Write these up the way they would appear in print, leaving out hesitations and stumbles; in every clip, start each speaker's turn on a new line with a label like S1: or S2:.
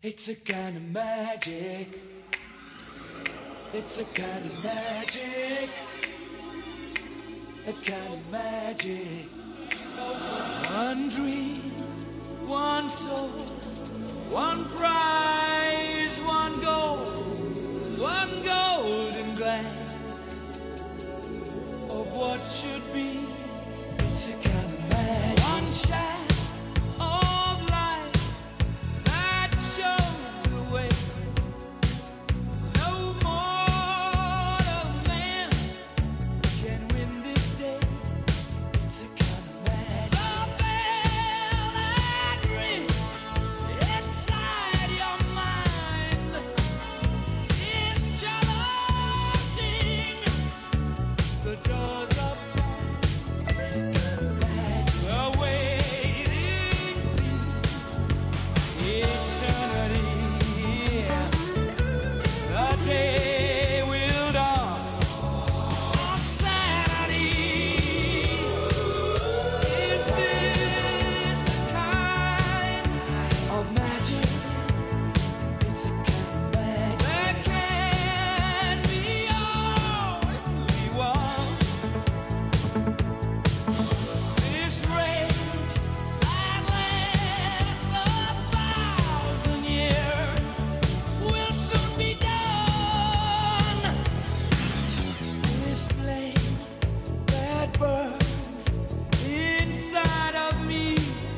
S1: It's a kind of magic. It's a kind of magic. A kind of magic. One dream, one soul, one prize, one golden glance of what should be. It's a kind of magic. One shaft of light that shows the way. No mortal man can win this day. It's a kind of magic. The bell that rings inside your mind is challenging the doors of time. It's a kind of magic. The waiting seems eternity. The day will dawn on Saturday. Is this the kind of magic? It's a kind of magic. There can be only one. This rage that lasts 1,000 years will soon be done. This flame that burns inside of me,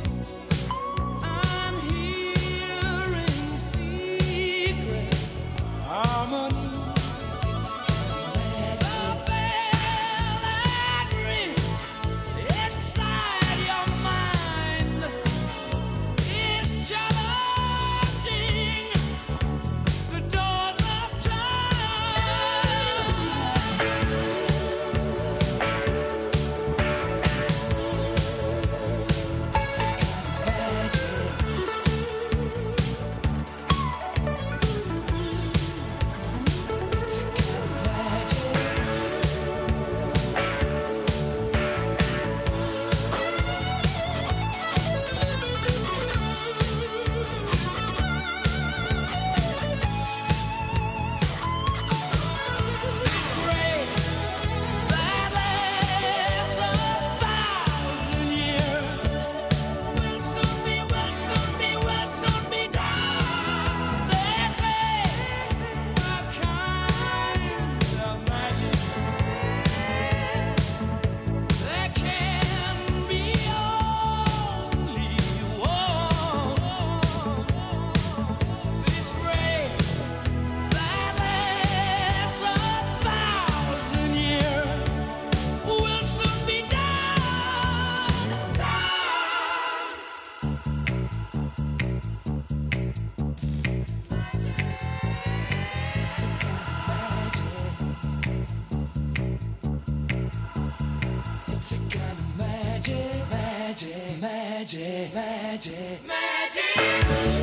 S1: I'm hearing secret harmonies. It's a kind of magic. The bell that rings inside your mind is challenging the doors of time. It's a kind of magic. It's a kind of magic. This rain that lasts 1,000 years will soon be done. This is a kind of magic. There can be only one. This rain that lasts 1,000 years will soon be done. It's a kind of magic. It's a kind of magic, magic, magic, magic, magic.